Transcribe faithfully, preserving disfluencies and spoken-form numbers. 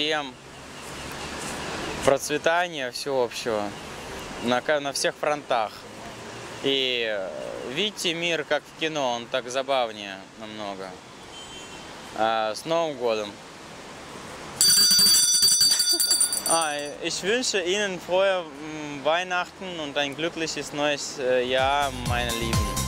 всем процветания всеобщего на, на всех фронтах. И видите мир как в кино, он так забавнее намного. А, с Новым годом! Ah, ich wünsche Ihnen frohe Weihnachten und ein glückliches neues Jahr, meine Lieben.